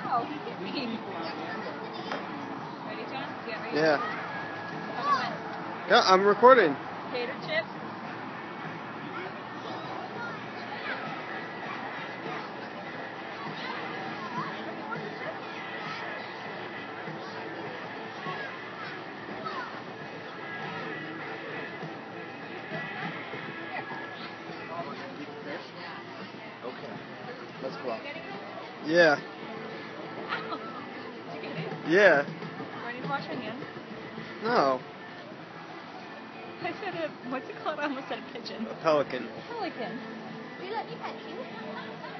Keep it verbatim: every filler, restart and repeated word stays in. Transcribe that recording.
Wow, he hit me. Ready, John? Yeah. Ready? Yeah. How Yeah, I'm recording. Potato chips. Okay. Let's go out. Yeah. Did you get it? Yeah. Do I need to wash my hands? No. I said a, what's it called? I almost said a pigeon. A pelican. Pelican. Will you let me pet you?